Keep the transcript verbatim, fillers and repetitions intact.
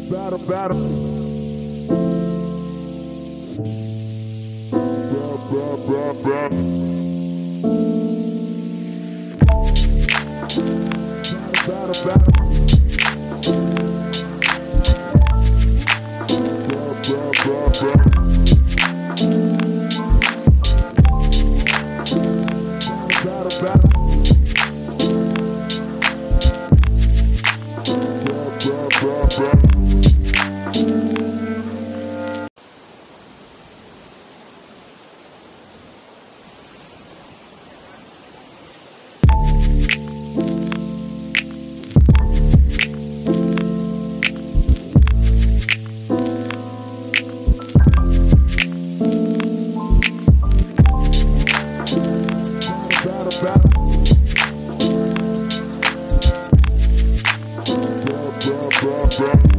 Battle, battle. Battle, battle, battle. Battle, battle. Battle, battle, battle. Battle, battle. Battle, battle. Battle, battle.